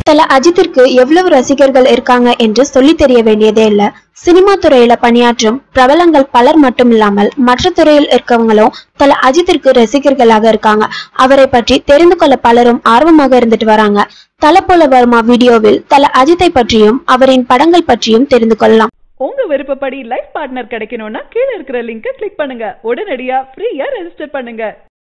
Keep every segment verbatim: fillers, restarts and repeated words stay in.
தல அஜித்திற்கு எவ்வளவு ரசிகர்கள் இருக்காங்க என்று சொல்லி தெரிய வேண்டியதே இல்ல. சினிமா துறையில பணியாற்றும் பிரபலங்கள் பலர் மட்டும் இல்லாமல் மற்ற துறையில் இருக்கவங்களும் தல அஜித்திற்கு ரசிகர்களாக இருக்காங்க. அவரை பற்றி தெரிந்து கொள்ள பலரும் ஆர்வமாக இருந்துட்டு வராங்க. தல போல வருமா வீடியோவில் தல அஜித்தை பற்றியும் அவரின் படங்கள் பற்றியும் தெரிந்து கொள்ளலாம். உங்க விருப்பப்படி லைஃப் பார்ட்னர் கிடைக்கணும்னா கீழே இருக்கிற லிங்கை கிளிக் பண்ணுங்க. உடனடியா ஃப்ரீயா ரெஜிஸ்டர் பண்ணுங்க.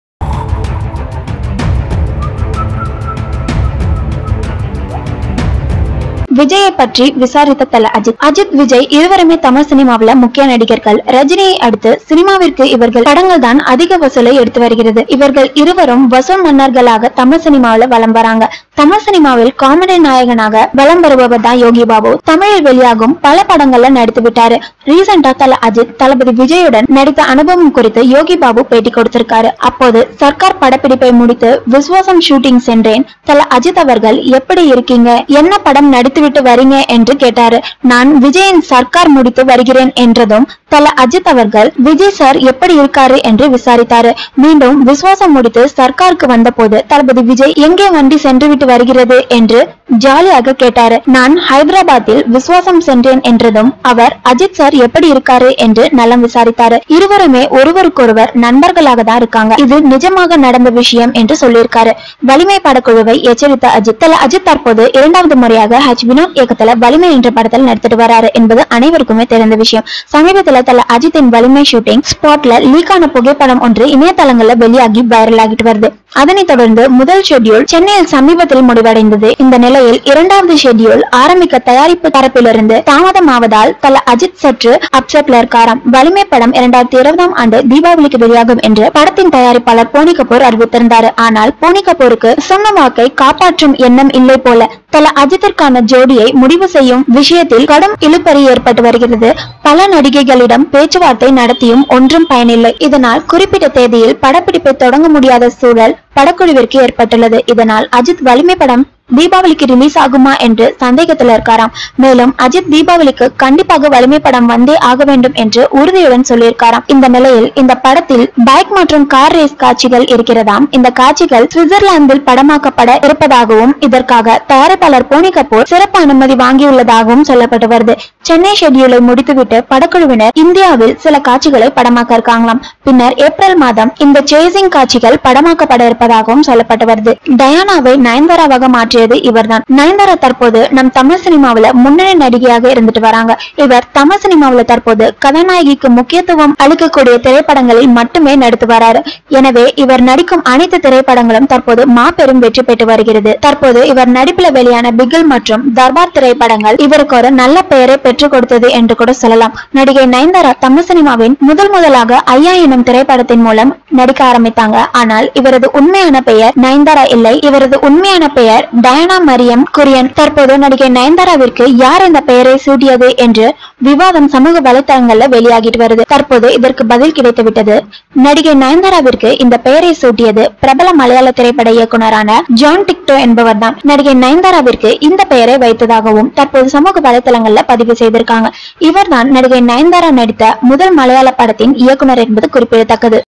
விஜயை பற்றி விசாரித்த தல அஜித் அஜித் விஜய் இருவருமே தமிழ் சினிமாவில முக்கிய நடிகர்கள். ரஜினியை அடுத்து சினிமாவிற்கு இவர்கள் படங்கள் தான் அதிக வசூலை எடுத்து வருகிறது. இவர்கள் இருவரும் வசூல் மன்னர்களாக தமிழ் சினிமாவில வலம் வராங்க. தமிழ் சினிமாவில் காமெடி நாயகனாக வலம் வருபவர் தான் யோகி பாபு. தமிழில் வெளியாகும் பல படங்கள்ல நடித்து விட்டாரு. ரீசெண்டா தல அஜித் தளபதி விஜயுடன் நடித்த அனுபவம் குறித்து யோகி பாபு பேட்டி கொடுத்திருக்காரு. அப்போது சர்க்கார் படப்பிடிப்பை முடித்து விஸ்வாசம் ஷூட்டிங் சென்றேன். தல அஜித் அவர்கள் எப்படி இருக்கீங்க, என்ன படம் நடித்து வரீங்க என்று கேட்டாரு. நான் விஜயின் சர்க்கார் முடித்து வருகிறேன் என்றதும் தல அஜித் அவர்கள் விஜய் சார் எப்படி இருக்காரு என்று விசாரித்தாரு. மீண்டும் விஸ்வாசம் முடித்து சர்க்காருக்கு வந்த போது தளபதி விஜய் எங்கே வண்டி சென்று விட்டு வருகிறது என்று ஜாலியாக கேட்டாரு. நான் ஹைதராபாத்தில் விஸ்வாசம் சென்றேன் என்றதும் அவர் அஜித் சார் எப்படி இருக்காரு என்று நலம் விசாரித்தாரு. இருவருமே ஒருவருக்கொருவர் நண்பர்களாக தான் இருக்காங்க. இது நிஜமாக நடந்த விஷயம் என்று சொல்லியிருக்காரு. வலிமை படக்குழுவை எச்சரித்த அஜித் தல அஜித் தற்போது இரண்டாவது முறையாக ஹச் வினோத் இயக்கத்துல வலிமை என்ற படத்தில் நடித்துட்டு வராரு என்பது அனைவருக்குமே தெரிந்த விஷயம். சமீபத்தில் தல அஜித்தின் வலிமை ஷூட்டிங் ஸ்பாட்ல லீக் ஆன புகைப்படம் ஒன்று இணையதளங்கள்ல வெளியாகி வைரல் ஆகிட்டு வருது. அதனைத் தொடர்ந்து முதல் ஷெட்யூல் சென்னையில் சமீபத்தில் முடிவடைந்தது. இந்த நிலையில் இரண்டாவது ஷெட்யூல் ஆரம்பிக்க தயாரிப்பு தரப்பிலிருந்து தாமதமாவதால் தல அஜித் சற்று அப்செட்ல இருக்காராம். வலிமை படம் இரண்டாயிரத்தி இருபதாம் ஆண்டு தீபாவளிக்கு வெளியாகும் என்று படத்தின் தயாரிப்பாளர் போனி கபூர் அறிவித்திருந்தார். ஆனால் போனி கபூருக்கு சொன்ன வாக்கை காப்பாற்றும் எண்ணம் இல்லை போல. தல அஜித்திற்கான ஜோடியை முடிவு செய்யும் விஷயத்தில் கடும் இழுபறி ஏற்பட்டு வருகிறது. பல நடிகைகளிடம் பேச்சுவார்த்தை நடத்தியும் ஒன்றும் பயனில்லை. இதனால் குறிப்பிட்ட தேதியில் படப்பிடிப்பை தொடங்க முடியாத சூழல் படக்குழுவிற்கு ஏற்பட்டுள்ளது. இதனால் அஜித் வலிமை படம் தீபாவளிக்கு ரிலீஸ் ஆகுமா என்று சந்தேகத்தில் இருக்காராம். மேலும் அஜித் தீபாவளிக்கு கண்டிப்பாக வலிமை படம் வந்தே ஆக வேண்டும் என்று உறுதியுடன் சொல்லியிருக்காராம். இந்த நிலையில் இந்த படத்தில் பைக் மற்றும் கார் ரேஸ் காட்சிகள் இருக்கிறதாம். இந்த காட்சிகள் சுவிட்சர்லாந்தில் படமாக்கப்பட இருப்பதாகவும் இதற்காக தயாரிப்பாளர் போனி கபூர் சிறப்பு அனுமதி வாங்கியுள்ளதாகவும் சொல்லப்பட்டு வருது. சென்னை ஷெட்யூலை முடித்துவிட்டு படக்குழுவினர் இந்தியாவில் சில காட்சிகளை படமாக்க இருக்காங்களாம். பின்னர் ஏப்ரல் மாதம் இந்த சேசிங் காட்சிகள் படமாக்கப்பட இருப்பதாகவும் சொல்லப்பட்டு வருது. டயானாவை நயன்தாராவாக மாற்றி இவர்தான். நயன்தாரா தற்போது நம் தமிழ் சினிமாவில முன்னணி நடிகையாக இருந்துட்டு வராங்க. இவர் தமிழ் சினிமாவில தற்போது கதாநாயகிக்கு முக்கியத்துவம் அளிக்கக்கூடிய திரைப்படங்களில் மட்டுமே நடித்து வராரு. எனவே இவர் நடிக்கும் அனைத்து திரைப்படங்களும் தற்போது மாபெரும் வெற்றி பெற்று வருகிறது. தற்போது இவர் நடிப்பில் வெளியான பிகில் மற்றும் தர்பார் திரைப்படங்கள் இவருக்கு ஒரு நல்ல பெயரை பெற்றுக் கொடுத்தது என்று கூட சொல்லலாம். நடிகை நயன்தாரா தமிழ் சினிமாவின் முதல் முதலாக ஐயா எனும் திரைப்படத்தின் மூலம் நடிக்க ஆரம்பித்தாங்க. ஆனால் இவரது உண்மையான பெயர் நயன்தாரா இல்லை. இவரது உண்மையான பெயர் டயானா மரியம் குரியன். தற்போது நடிகை நயன்தாராவிற்கு யார் இந்த பெயரை சூட்டியது என்று விவாதம் சமூக வலைதளங்கள்ல வெளியாகிட்டு வருது. தற்போது இதற்கு பதில் கிடைத்து விட்டது. நடிகை நயன்தாராவிற்கு இந்த பெயரை சூட்டியது பிரபல மலையாள திரைப்பட இயக்குனரான ஜான் டிக்டோ என்பவர் தான். நடிகை நயன்தாராவிற்கு இந்த பெயரை வைத்ததாகவும் தற்போது சமூக வலைதளங்கள்ல பதிவு செய்திருக்காங்க. இவர்தான் நடிகை நயன்தாரா நடித்த முதல் மலையாள படத்தின் இயக்குனர் என்பது குறிப்பிடத்தக்கது.